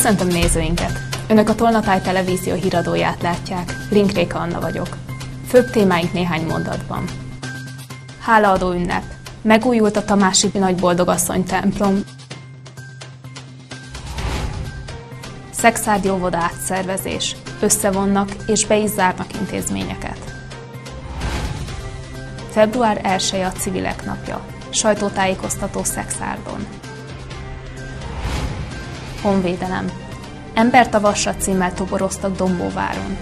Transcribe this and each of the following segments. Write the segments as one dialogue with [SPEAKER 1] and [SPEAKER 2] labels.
[SPEAKER 1] Köszöntöm nézőinket! Önök a Tolnatáj televízió híradóját látják. Linkréka Anna vagyok. Főbb témáink néhány mondatban. Hálaadó ünnep. Megújult a Tamási Nagyboldogasszony templom. Szekszárdi óvoda átszervezés. Összevonnak és be is zárnak intézményeket. Február 1-e a Civilek napja. Sajtótájékoztató Szekszárdon. Honvédelem. Embert a vasra címmel toboroztak Dombóváron.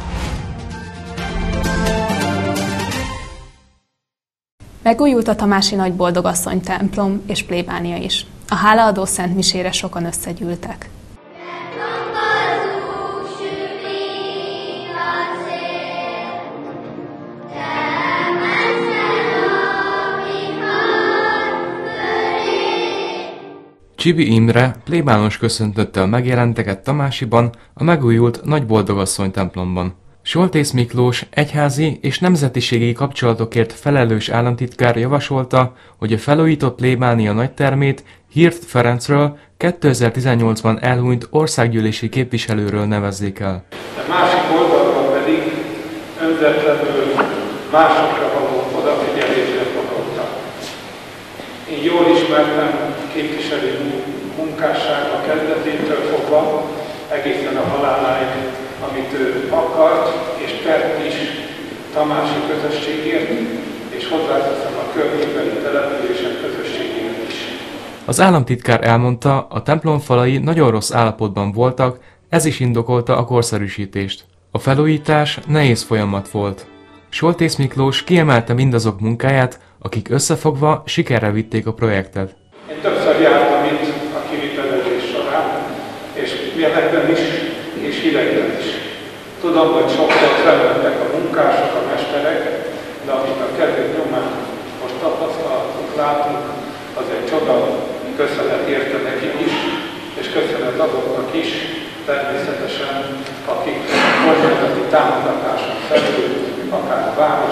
[SPEAKER 1] Megújult a Tamási Nagyboldogasszony templom és plébánia is. A hálaadó szentmisére sokan összegyűltek.
[SPEAKER 2] Csibi Imre plébános köszöntöttel megjelentek egy Tamásiban, a megújult Nagyboldogasszony templomban. Soltész Miklós egyházi és nemzetiségi kapcsolatokért felelős államtitkár javasolta, hogy a felújított plébánia nagytermét Hirt Ferencről 2018-ban elhunyt országgyűlési képviselőről nevezzék el.
[SPEAKER 3] A másik oldalról pedig önzetlenül másokra való odafigyelésre foglalta. Én jól ismertem képviselő munkássága kezdetétől fogva, egészen a haláláig, amit ő akart, és tett is tamási közösségért, és hozzáteszem a környékbeli települések közösségért is.
[SPEAKER 2] Az államtitkár elmondta, a templom falai nagyon rossz állapotban voltak, ez is indokolta a korszerűsítést. A felújítás nehéz folyamat volt. Soltész Miklós kiemelte mindazok munkáját, akik összefogva sikerre vitték a projektet.
[SPEAKER 3] Én többször jártam itt a kivitelezés során, és jelekben is, és hidegben is. Tudom, hogy sokszor felmentek a munkások, a mesterek, de amit a kezük nyomán most tapasztalatunk, látunk, az egy csoda, köszönet érte nekik is, és köszönet azoknak is, természetesen, akik kormányzati támogatáson felül, akár a város,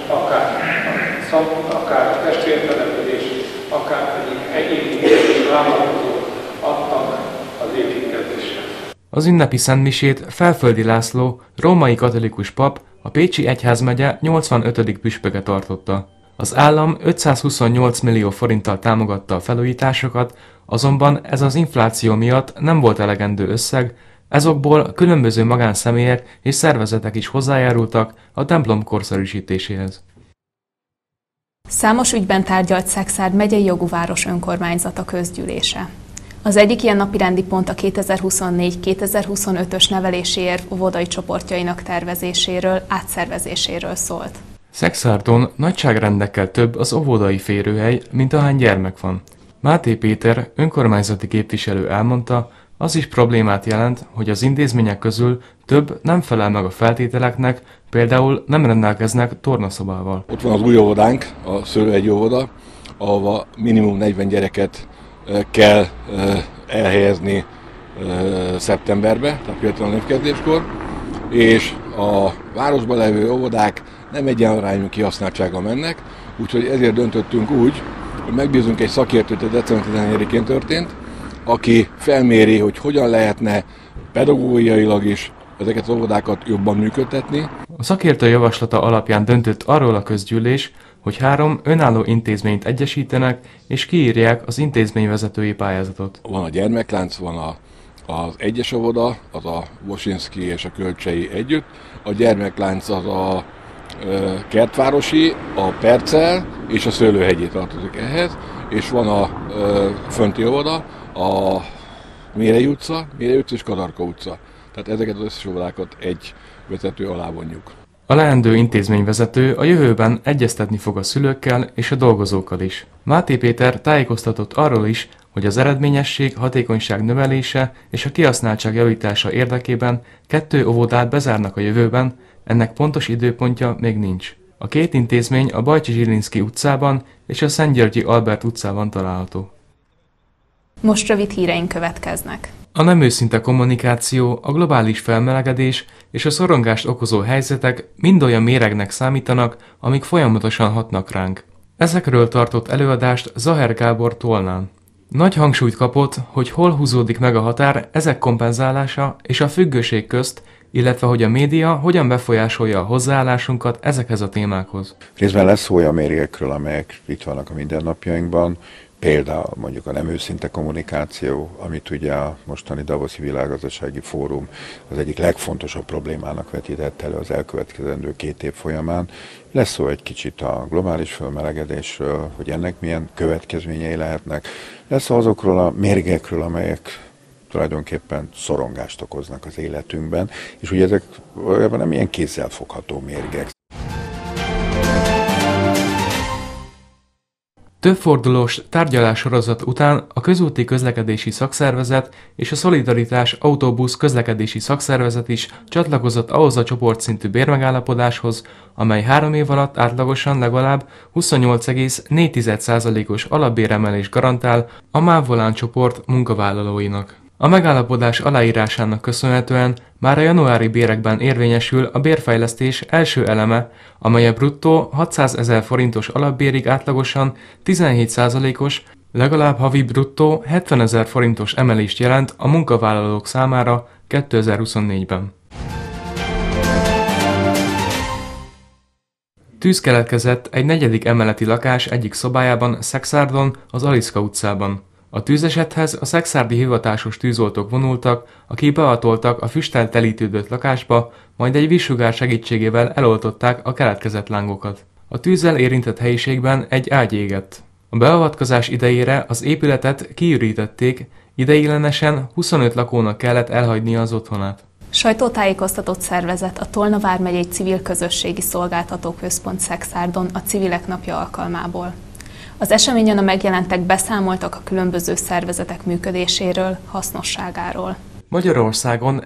[SPEAKER 3] akár a testvértelepülés, akár pedig egyéni vállalkozók adtak az építkezésre.
[SPEAKER 2] Az ünnepi szentmisét Felföldi László, római katolikus pap, a Pécsi egyházmegye 85. püspöke tartotta. Az állam 528 millió forinttal támogatta a felújításokat, azonban ez az infláció miatt nem volt elegendő összeg, ezokból különböző magánszemélyek és szervezetek is hozzájárultak a templom korszerűsítéséhez.
[SPEAKER 1] Számos ügyben tárgyalt Szekszárd megyei jogú város önkormányzata közgyűlése. Az egyik ilyen napirendi pont a 2024-2025-ös nevelési érv óvodai csoportjainak tervezéséről, átszervezéséről szólt.
[SPEAKER 2] Szekszárdon nagyságrendekkel több az óvodai férőhely, mint ahány gyermek van. Máté Péter önkormányzati képviselő elmondta, az is problémát jelent, hogy az intézmények közül több nem felel meg a feltételeknek, például nem rendelkeznek tornaszobával.
[SPEAKER 4] Ott van az új óvodánk, a Szőlőhegy óvoda, ahova minimum 40 gyereket kell elhelyezni szeptemberbe, tehát fiatal névkezdéskor, és a városban levő óvodák nem egyenarányú kihasználtsággal mennek, úgyhogy ezért döntöttünk úgy, hogy megbízunk egy szakértőt, ez december 14-én történt, aki felméri, hogy hogyan lehetne pedagógiailag is ezeket az óvodákat jobban működtetni.
[SPEAKER 2] A szakértő javaslata alapján döntött arról a közgyűlés, hogy 3 önálló intézményt egyesítenek és kiírják az intézményvezetői pályázatot.
[SPEAKER 4] Van a gyermeklánc, van az egyes óvoda, az a Wosinski és a Kölcsei együtt. A gyermeklánc az a Kertvárosi, a Percel és a Szőlőhegyi tartozik ehhez, és van a fönti óvoda, a Mérei utca és Kadarka utca. Tehát ezeket az összes óvodákat egy vezető alá vonjuk.
[SPEAKER 2] A leendő intézményvezető a jövőben egyeztetni fog a szülőkkel és a dolgozókkal is. Máté Péter tájékoztatott arról is, hogy az eredményesség, hatékonyság növelése és a kihasználtság javítása érdekében 2 óvodát bezárnak a jövőben, ennek pontos időpontja még nincs. A 2 intézmény a Bajcsi Zsilinszky utcában és a Szentgyörgyi Albert utcában található.
[SPEAKER 1] Most rövid híreink következnek.
[SPEAKER 2] A nem őszinte kommunikáció, a globális felmelegedés és a szorongást okozó helyzetek mind olyan méregnek számítanak, amik folyamatosan hatnak ránk. Ezekről tartott előadást Zaher Gábor Tolnán. Nagy hangsúlyt kapott, hogy hol húzódik meg a határ ezek kompenzálása és a függőség közt, illetve hogy a média hogyan befolyásolja a hozzáállásunkat ezekhez a témákhoz.
[SPEAKER 5] Részben lesz szó olyan mérgekről, amelyek itt vannak a mindennapjainkban, például mondjuk a nem őszinte kommunikáció, amit ugye a mostani Davoszi Világgazdasági Fórum az egyik legfontosabb problémának vetített elő az elkövetkezendő 2 év folyamán. Lesz szó egy kicsit a globális felmelegedésről, hogy ennek milyen következményei lehetnek. Lesz szó azokról a mérgekről, amelyek tulajdonképpen szorongást okoznak az életünkben, és ugye ezek valójában nem ilyen kézzelfogható mérgek.
[SPEAKER 2] Több fordulós tárgyalássorozat után a Közúti Közlekedési Szakszervezet és a Szolidaritás Autóbusz Közlekedési Szakszervezet is csatlakozott ahhoz a csoportszintű bérmegállapodáshoz, amely 3 év alatt átlagosan legalább 28,4%-os alapbéremelés garantál a MÁV Volán csoport munkavállalóinak. A megállapodás aláírásának köszönhetően már a januári bérekben érvényesül a bérfejlesztés első eleme, amely a bruttó 600 000 forintos alapbérig átlagosan 17%-os, legalább havi bruttó 70 000 forintos emelést jelent a munkavállalók számára 2024-ben. Tűz keletkezett egy 4. emeleti lakás egyik szobájában Szexárdon, az Aliszka utcában. A tűzesethez a szexárdi hivatásos tűzoltók vonultak, akik behatoltak a füsttel telítődött lakásba, majd egy vízsugár segítségével eloltották a keletkezett lángokat. A tűzzel érintett helyiségben egy ágy égett. A beavatkozás idejére az épületet kiürítették, ideiglenesen 25 lakónak kellett elhagynia az otthonát.
[SPEAKER 1] Sajtótájékoztatót szervezett a Tolna vármegyei Civil Közösségi Szolgáltató Központ Szexárdon a Civilek Napja alkalmából. Az eseményen a megjelentek beszámoltak a különböző szervezetek működéséről, hasznosságáról.
[SPEAKER 2] Magyarországon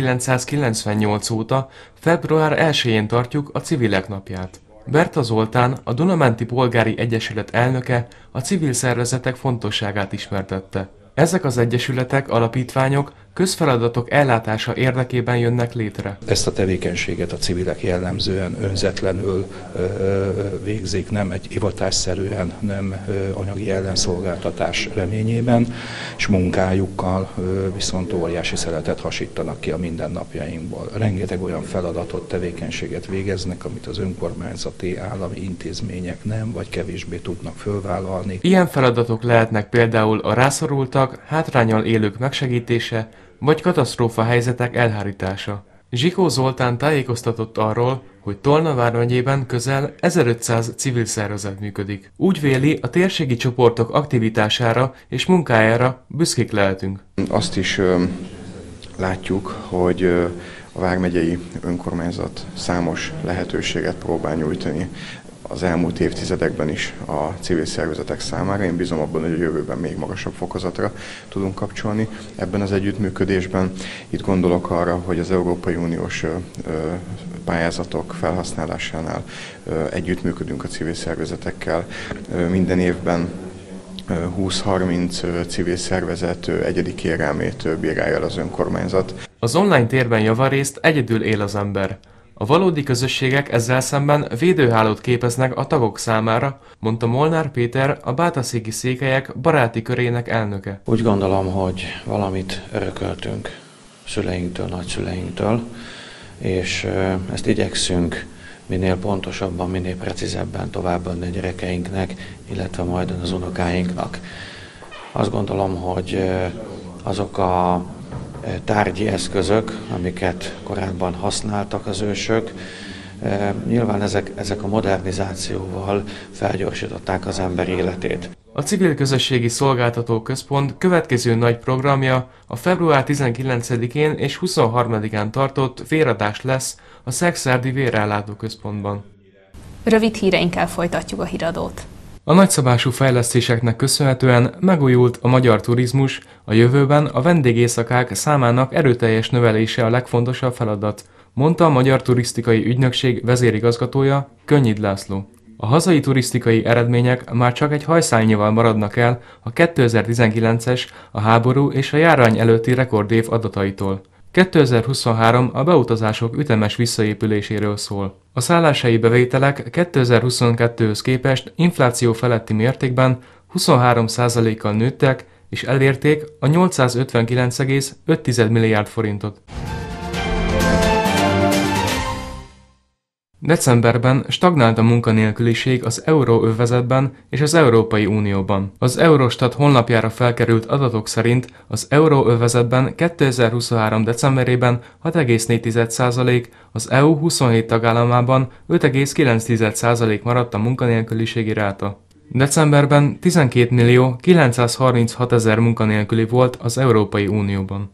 [SPEAKER 2] 1998 óta február 1-én tartjuk a Civilek Napját. Berta Zoltán, a Dunamenti Polgári Egyesület elnöke a civil szervezetek fontosságát ismertette. Ezek az egyesületek, alapítványok közfeladatok ellátása érdekében jönnek létre.
[SPEAKER 6] Ezt a tevékenységet a civilek jellemzően önzetlenül végzik, nem egy hivatásszerűen, nem anyagi ellenszolgáltatás reményében, és munkájukkal viszont óriási szeretet hasítanak ki a mindennapjainkból. Rengeteg olyan feladatot, tevékenységet végeznek, amit az önkormányzati állami intézmények nem vagy kevésbé tudnak fölvállalni.
[SPEAKER 2] Ilyen feladatok lehetnek például a rászorultak, hátránnyal élők megsegítése, vagy katasztrófa helyzetek elhárítása. Zsikó Zoltán tájékoztatott arról, hogy Tolna vármegyében közel 1500 civil szervezet működik. Úgy véli, a térségi csoportok aktivitására és munkájára büszkék lehetünk.
[SPEAKER 7] Azt is látjuk, hogy a vármegyei önkormányzat számos lehetőséget próbál nyújtani az elmúlt évtizedekben is a civil szervezetek számára. Én bízom abban, hogy a jövőben még magasabb fokozatra tudunk kapcsolni ebben az együttműködésben. Itt gondolok arra, hogy az Európai Uniós pályázatok felhasználásánál együttműködünk a civil szervezetekkel. Minden évben 20-30 civil szervezet egyedi kérelmét bírálja el az önkormányzat.
[SPEAKER 2] Az online térben javarészt egyedül él az ember. A valódi közösségek ezzel szemben védőhálót képeznek a tagok számára, mondta Molnár Péter, a bátaszéki székelyek baráti körének elnöke.
[SPEAKER 8] Úgy gondolom, hogy valamit örököltünk szüleinktől, nagyszüleinktől, és ezt igyekszünk minél pontosabban, minél precízebben továbbadni a gyerekeinknek, illetve majd az unokáinknak. Azt gondolom, hogy azok a tárgyi eszközök, amiket korábban használtak az ősök, nyilván ezek a modernizációval felgyorsították az ember életét.
[SPEAKER 2] A Civil Közösségi Szolgáltató Központ következő nagy programja a február 19-én és 23-án tartott véradás lesz a Szexárdi Vérellátó Központban.
[SPEAKER 1] Rövid híreinkkel folytatjuk a híradót.
[SPEAKER 2] A nagyszabású fejlesztéseknek köszönhetően megújult a magyar turizmus, a jövőben a vendégészakák számának erőteljes növelése a legfontosabb feladat, mondta a Magyar Turisztikai Ügynökség vezérigazgatója, Könnyid László. A hazai turisztikai eredmények már csak egy hajszálnyival maradnak el a 2019-es, a háború és a járvány előtti rekordév adataitól. 2023 a beutazások ütemes visszaépüléséről szól. A szálláshelyi bevételek 2022-höz képest infláció feletti mértékben 23%-kal nőttek, és elérték a 859,5 milliárd forintot. Decemberben stagnált a munkanélküliség az euróövezetben és az Európai Unióban. Az Eurostat honlapjára felkerült adatok szerint az euróövezetben 2023. decemberében 6,4%, az EU 27 tagállamában 5,9% maradt a munkanélküliségi ráta. Decemberben 12.936.000 munkanélküli volt az Európai Unióban.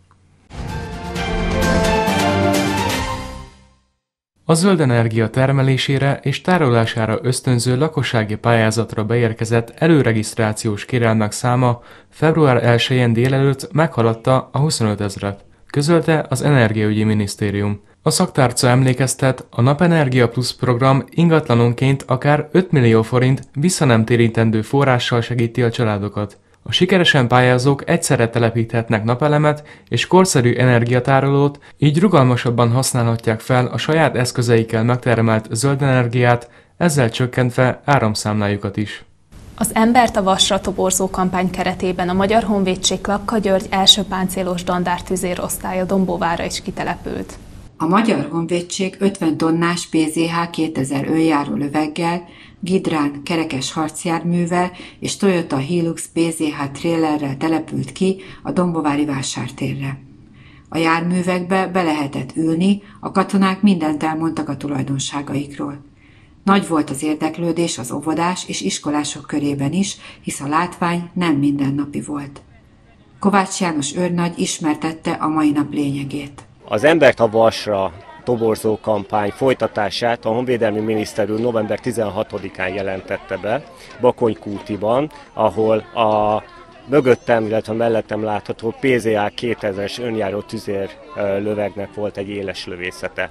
[SPEAKER 2] A zöld energia termelésére és tárolására ösztönző lakossági pályázatra beérkezett előregisztrációs kérelmek száma február 1-én délelőtt meghaladta a 25 000-et, közölte az Energiaügyi Minisztérium. A szaktárca emlékeztet, a Napenergia Plus program ingatlanonként akár 5 millió forint visszanemtérítendő forrással segíti a családokat. A sikeresen pályázók egyszerre telepíthetnek napelemet és korszerű energiatárolót, így rugalmasabban használhatják fel a saját eszközeikkel megtermelt zöld energiát, ezzel csökkentve áramszámlájukat is.
[SPEAKER 1] Az Embert a vasra toborzó kampány keretében a Magyar Honvédség Klapka György első páncélos dandártüzérosztálya Dombóvára is kitelepült.
[SPEAKER 9] A Magyar Honvédség 50 tonnás PZH 2000 önjáró löveggel, Gidrán kerekes harcjárművel és Toyota Hilux PZH trélerrel települt ki a dombovári vásártérre. A járművekbe be lehetett ülni, a katonák mindent elmondtak a tulajdonságaikról. Nagy volt az érdeklődés az óvodás és iskolások körében is, hisz a látvány nem mindennapi volt. Kovács János őrnagy ismertette a mai nap lényegét.
[SPEAKER 10] Az Embert a vasra toborzó kampány folytatását a Honvédelmi Miniszter úr november 16-án jelentette be Bakonykútiban, ahol a mögöttem, illetve mellettem látható PZH 2000-es önjáró tüzér lövegnek volt egy éles lövészete.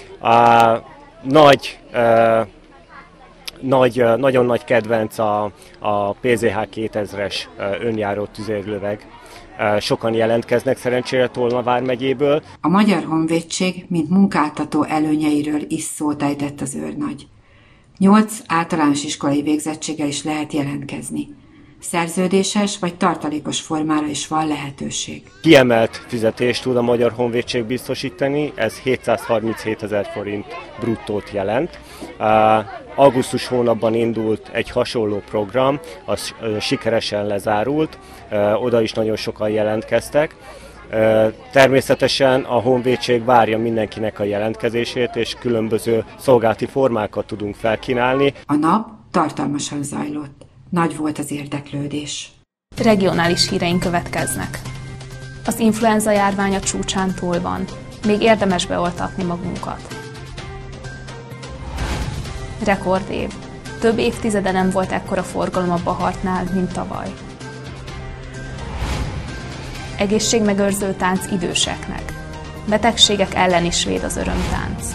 [SPEAKER 10] Nagyon nagy kedvenc a PZH 2000-es önjáró tüzérlöveg. Sokan jelentkeznek szerencsére Tolna vármegyéből.
[SPEAKER 9] A Magyar Honvédség, mint munkáltató előnyeiről is szót ejtett az őrnagy. 8 általános iskolai végzettséggel is lehet jelentkezni. Szerződéses vagy tartalékos formára is van lehetőség.
[SPEAKER 10] Kiemelt fizetést tud a Magyar Honvédség biztosítani, ez 737 000 forint bruttót jelent. Augusztus hónapban indult egy hasonló program, az sikeresen lezárult, oda is nagyon sokan jelentkeztek. Természetesen a Honvédség várja mindenkinek a jelentkezését, és különböző szolgálati formákat tudunk felkínálni.
[SPEAKER 9] A nap tartalmasan zajlott. Nagy volt az érdeklődés.
[SPEAKER 1] Regionális híreink következnek. Az influenza járvány a csúcsán túl van. Még érdemes beoltatni magunkat. Rekordév. Több évtizede nem volt ekkora forgalom a Bahartnál, mint tavaly. Egészségmegőrző tánc időseknek. Betegségek ellen is véd az örömtánc.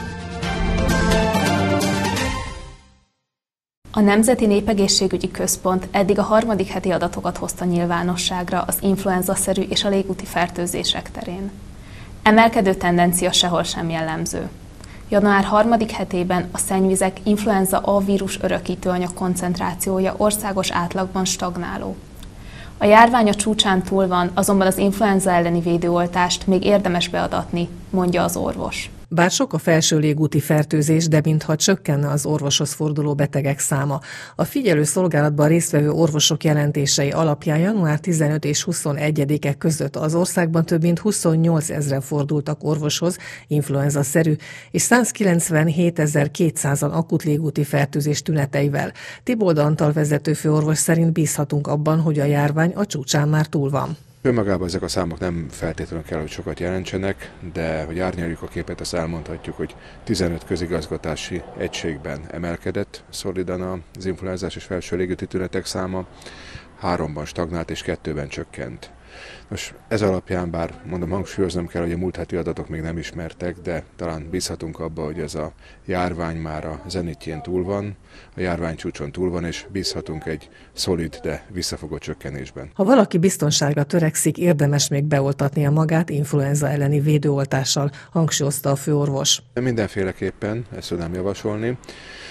[SPEAKER 1] A Nemzeti Népegészségügyi Központ eddig a 3. heti adatokat hozta nyilvánosságra az influenza-szerű és a légúti fertőzések terén. Emelkedő tendencia sehol sem jellemző. Január 3. hetében a szennyvizek influenza A vírus örökítőanyag koncentrációja országos átlagban stagnáló. A járvány a csúcsán túl van, azonban az influenza elleni védőoltást még érdemes beadatni, mondja az orvos.
[SPEAKER 11] Bár sok a felső légúti fertőzés, de mintha csökkenne az orvoshoz forduló betegek száma. A figyelő szolgálatban résztvevő orvosok jelentései alapján január 15 és 21-e között az országban több mint 28 000 fordultak orvoshoz influenza-szerű, és 197 200-an akut légúti fertőzés tüneteivel. Tibold Antal vezető főorvos szerint bízhatunk abban, hogy a járvány a csúcsán már túl van.
[SPEAKER 12] Önmagában ezek a számok nem feltétlenül kell, hogy sokat jelentsenek, de hogy árnyaljuk a képet, azt elmondhatjuk, hogy 15 közigazgatási egységben emelkedett szolidan az influenzás és felső légúti tünetek száma, 3-ban stagnált és 2-ben csökkent. Most ez alapján, bár mondom, hangsúlyoznom kell, hogy a múlt heti adatok még nem ismertek, de talán bízhatunk abba, hogy ez a járvány már a zenitjén túl van, a járványcsúcson túl van, és bízhatunk egy szolid, de visszafogott csökkenésben.
[SPEAKER 11] Ha valaki biztonságra törekszik, érdemes még beoltatnia magát influenza elleni védőoltással, hangsúlyozta a főorvos.
[SPEAKER 12] Mindenféleképpen ezt tudnám javasolni.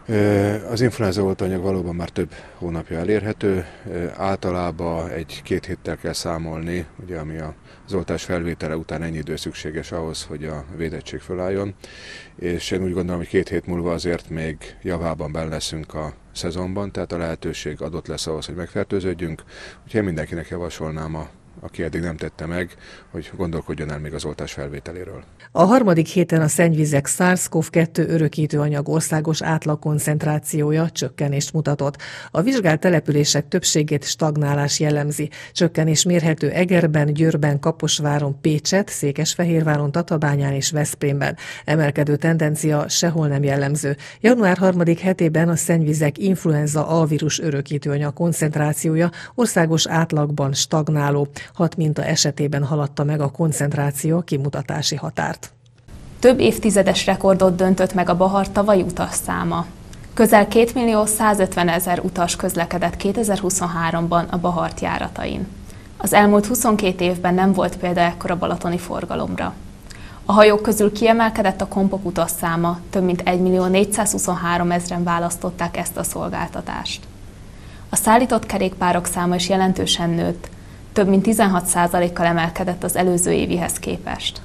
[SPEAKER 12] Az influenza oltóanyag valóban már több hónapja elérhető, általában 1-2 héttel kell számolni, ugye, ami az oltás felvétele után ennyi idő szükséges ahhoz, hogy a védettség fölálljon, és én úgy gondolom, hogy 2 hét múlva azért még javában benne leszünk a szezonban, tehát a lehetőség adott lesz ahhoz, hogy megfertőződjünk, úgyhogy én mindenkinek javasolnám, aki eddig nem tette meg, hogy gondolkodjon el még az oltás felvételéről.
[SPEAKER 11] A harmadik héten a szennyvizek SARS-CoV-2 örökítőanyag országos átlagkoncentrációja csökkenést mutatott. A vizsgált települések többségét stagnálás jellemzi. Csökkenés mérhető Egerben, Győrben, Kaposváron, Pécset, Székesfehérváron, Tatabányán és Veszprémben. Emelkedő tendencia sehol nem jellemző. Január 3. hetében a szennyvizek influenza A vírus örökítőanyag koncentrációja országos átlagban stagnáló. 6 minta esetében haladta meg a koncentráció kimutatási határt.
[SPEAKER 1] Több évtizedes rekordot döntött meg a Bahar tavalyi utasszáma. Közel 2.150.000 utas közlekedett 2023-ban a Bahart járatain. Az elmúlt 22 évben nem volt példa ekkora balatoni forgalomra. A hajók közül kiemelkedett a kompok utasszáma, több mint 1.423.000-en választották ezt a szolgáltatást. A szállított kerékpárok száma is jelentősen nőtt, több mint 16%-kal emelkedett az előző évihez képest.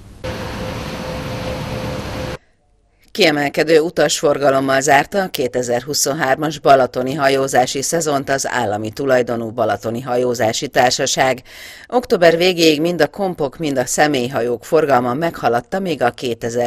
[SPEAKER 13] Kiemelkedő utasforgalommal zárta a 2023-as balatoni hajózási szezont az állami tulajdonú Balatoni Hajózási Társaság. Október végéig mind a kompok, mind a személyhajók forgalma meghaladta még a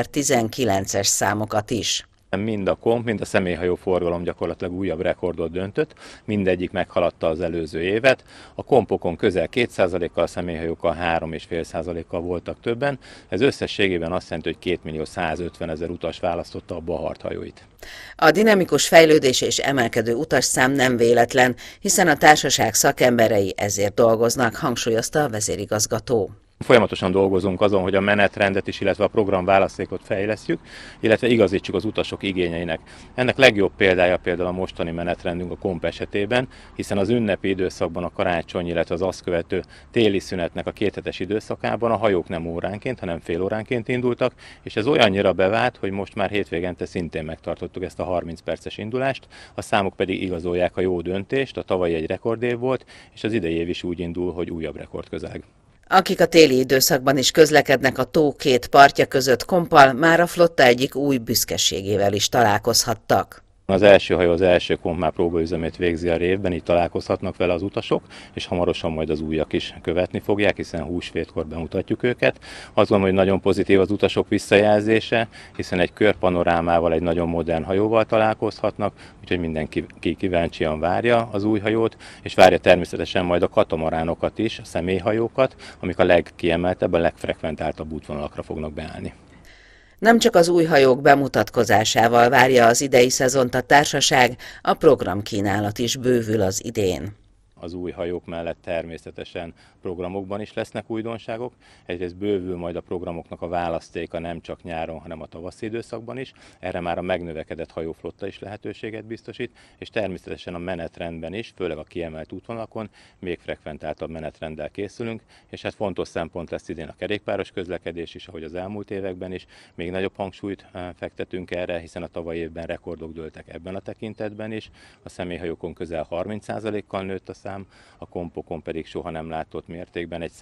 [SPEAKER 13] 2019-es számokat is.
[SPEAKER 14] Mind a komp, mind a személyhajó forgalom gyakorlatilag újabb rekordot döntött, mindegyik meghaladta az előző évet. A kompokon közel 2%-kal, a személyhajókkal 3,5%-kal voltak többen. Ez összességében azt jelenti, hogy 2.150.000 utas választotta a Bahart hajóit.
[SPEAKER 13] A dinamikus fejlődés és emelkedő utasszám nem véletlen, hiszen a társaság szakemberei ezért dolgoznak, hangsúlyozta a vezérigazgató.
[SPEAKER 14] Folyamatosan dolgozunk azon, hogy a menetrendet is, illetve a programválasztékot fejlesztjük, illetve igazítsuk az utasok igényeinek. Ennek legjobb példája például a mostani menetrendünk a komp esetében, hiszen az ünnepi időszakban, a karácsony, illetve az azt követő téli szünetnek a 2 hetes időszakában a hajók nem óránként, hanem fél óránként indultak, és ez olyannyira bevált, hogy most már hétvégente szintén megtartottuk ezt a 30 perces indulást, a számok pedig igazolják a jó döntést, a tavalyi egy rekordév volt, és az idei év is úgy indul, hogy újabb rekord közeleg.
[SPEAKER 13] Akik a téli időszakban is közlekednek a tó 2 partja között kompal, már a flotta egyik új büszkeségével is találkozhattak.
[SPEAKER 14] Az első hajó, az első komp már próbaüzemét végzi a révben, így találkozhatnak vele az utasok, és hamarosan majd az újak is követni fogják, hiszen húsvétkor bemutatjuk őket. Azt gondolom, hogy nagyon pozitív az utasok visszajelzése, hiszen egy körpanorámával, egy nagyon modern hajóval találkozhatnak, úgyhogy mindenki kíváncsian várja az új hajót, és várja természetesen majd a katamaránokat is, a személyhajókat, amik a legkiemeltebb, a legfrekventáltabb útvonalakra fognak beállni.
[SPEAKER 13] Nem csak az új hajók bemutatkozásával várja az idei szezont a társaság, a programkínálat is bővül az idén.
[SPEAKER 14] Az új hajók mellett természetesen programokban is lesznek újdonságok. Egyrészt bővül majd a programoknak a választéka nem csak nyáron, hanem a tavaszi időszakban is. Erre már a megnövekedett hajóflotta is lehetőséget biztosít, és természetesen a menetrendben is, főleg a kiemelt útvonalakon még frekventáltabb menetrenddel készülünk, és hát fontos szempont lesz idén a kerékpáros közlekedés is, ahogy az elmúlt években is. Még nagyobb hangsúlyt fektetünk erre, hiszen a tavalyi évben rekordok dőltek ebben a tekintetben is. A személyhajókon közel 30%-kal nőtt a szám, a kompokon pedig soha nem látott mértékben egy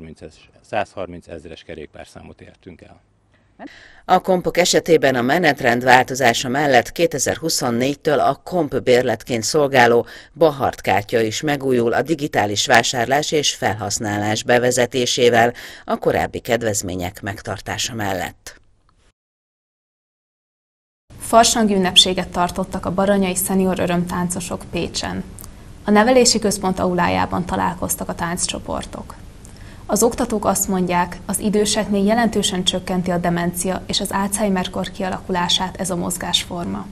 [SPEAKER 14] 130 000-es kerékpárszámot értünk el.
[SPEAKER 13] A kompok esetében a menetrend változása mellett 2024-től a komp bérletként szolgáló Bahart kártya is megújul a digitális vásárlás és felhasználás bevezetésével, a korábbi kedvezmények megtartása mellett.
[SPEAKER 1] Farsangi ünnepséget tartottak a baranyai szenior örömtáncosok Pécsen. A nevelési központ aulájában találkoztak a tánccsoportok. Az oktatók azt mondják, az időseknél jelentősen csökkenti a demencia és az Alzheimer-kor kialakulását ez a mozgásforma.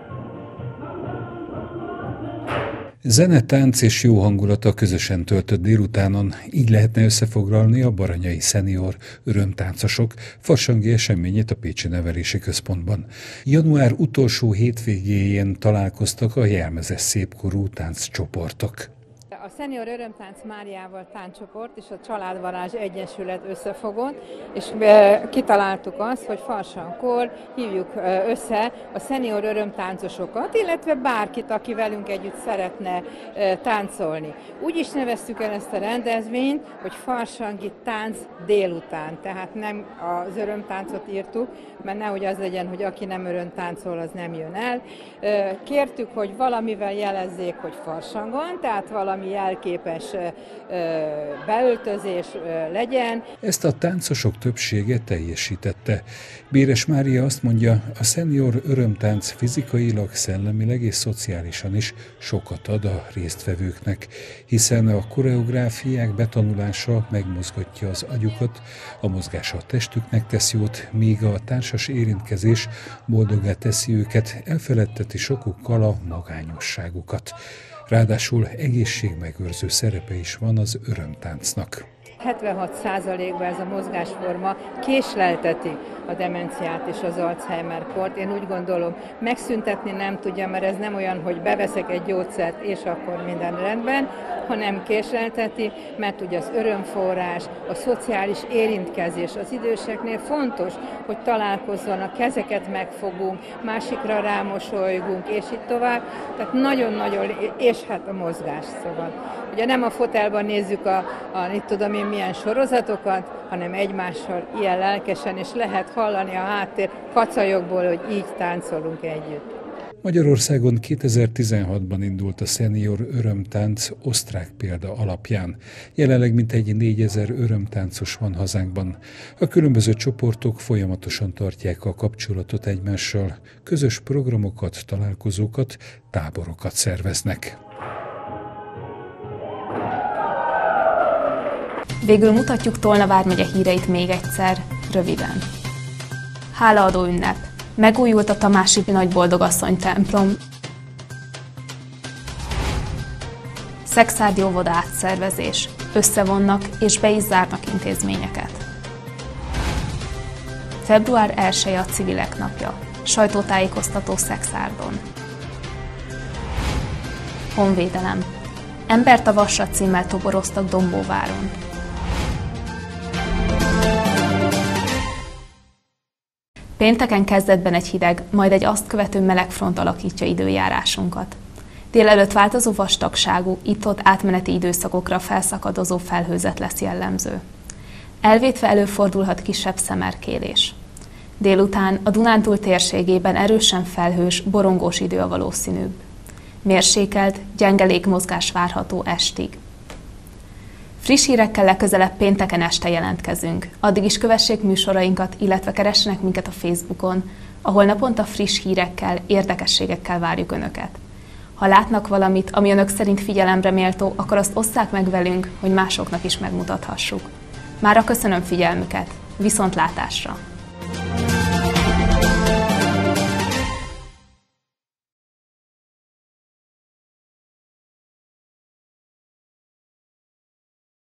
[SPEAKER 15] Zene, tánc és jó hangulata közösen töltött délutánon, így lehetne összefoglalni a baranyai szenior örömtáncosok farsangi eseményét a Pécsi Nevelési Központban. Január utolsó hétvégéjén találkoztak a jelmezes szépkorú tánccsoportok.
[SPEAKER 16] A Szenior Örömtánc Máriával tánccsoport és a Családvarázs Egyesület összefogott, és kitaláltuk azt, hogy Farsankor hívjuk össze a szenior örömtáncosokat, illetve bárkit, aki velünk együtt szeretne táncolni. Úgy is neveztük el ezt a rendezvényt, hogy Farsangi tánc délután, tehát nem az örömtáncot írtuk, mert nehogy az legyen, hogy aki nem örömtáncol, az nem jön el. Kértük, hogy valamivel jelezzék, hogy Farsangon, tehát valami jelképes beöltözés legyen.
[SPEAKER 15] Ezt a táncosok többsége teljesítette. Béres Mária azt mondja, a szenior örömtánc fizikailag, szellemileg és szociálisan is sokat ad a résztvevőknek, hiszen a koreográfiák betanulása megmozgatja az agyukat, a mozgás a testüknek tesz jót, míg a társas érintkezés boldoggá teszi őket, elfeledteti sokukkal a magányosságukat. Ráadásul egészségmegőrző szerepe is van az örömtáncnak.
[SPEAKER 16] 76%-ban ez a mozgásforma késlelteti a demenciát és az Alzheimer-kort. Én úgy gondolom, megszüntetni nem tudja, mert ez nem olyan, hogy beveszek egy gyógyszert, és akkor minden rendben, hanem késlelteti, mert ugye az örömforrás, a szociális érintkezés az időseknél fontos, hogy találkozzanak, kezeket megfogunk, másikra rámosolygunk, és így tovább. Tehát nagyon-nagyon, és hát a mozgás, szóval. Ugye nem a fotelban nézzük itt tudom én milyen sorozatokat, hanem egymással ilyen lelkesen, és lehet hallani a háttér kacajokból, hogy így táncolunk együtt.
[SPEAKER 15] Magyarországon 2016-ban indult a szenior örömtánc osztrák példa alapján. Jelenleg mintegy 4000 örömtáncos van hazánkban. A különböző csoportok folyamatosan tartják a kapcsolatot egymással, közös programokat, találkozókat, táborokat szerveznek.
[SPEAKER 1] Végül mutatjuk Tolna vármegye híreit még egyszer, röviden. Hálaadó ünnep. Megújult a Tamási Nagyboldogasszony templom. Szekszárdi óvoda átszervezés. Összevonnak és be is zárnak intézményeket. Február 1-e a Civilek napja. Sajtótájékoztató Szekszárdon. Honvédelem. Embert a Vasra címmel toboroztak Dombóváron. Pénteken kezdetben egy hideg, majd egy azt követő meleg front alakítja időjárásunkat. Délelőtt változó vastagságú, itt-ott átmeneti időszakokra felszakadozó felhőzet lesz jellemző. Elvétve előfordulhat kisebb szemerkélés. Délután a Dunántúl térségében erősen felhős, borongós idő a valószínűbb. Mérsékelt, gyenge légmozgás várható estig. Friss hírekkel legközelebb pénteken este jelentkezünk. Addig is kövessék műsorainkat, illetve keressenek minket a Facebookon, ahol naponta friss hírekkel, érdekességekkel várjuk Önöket. Ha látnak valamit, ami Önök szerint figyelemre méltó, akkor azt osszák meg velünk, hogy másoknak is megmutathassuk. Mára köszönöm figyelmüket, viszontlátásra!